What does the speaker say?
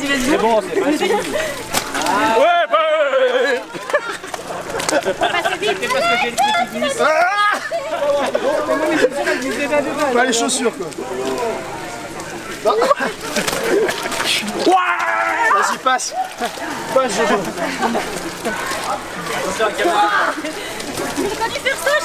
C'est bon, c'est facile. Ouais, bah... Passez vite. C'est parce que j'ai le petit glisse. Pas les chaussures, quoi. Vas-y, passe. Passe, Jojo. J'aurais pas dû faire ça.